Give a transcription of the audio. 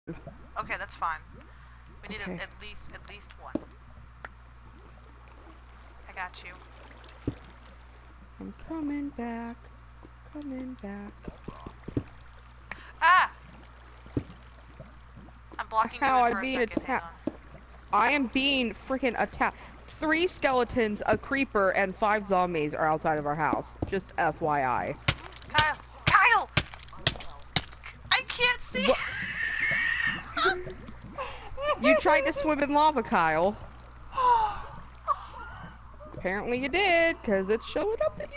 Okay, that's fine. We need Okay. at least one. I got you. I'm coming back. Coming back. Ah! I'm blocking you How in I'm for a being second. Hang attacked. on. I am being freaking attacked. 3 skeletons, a creeper, and 5 zombies are outside of our house. Just FYI. Kyle! Kyle! I can't see! What? You tried to swim in lava, Kyle. Apparently you did, because it's showing up that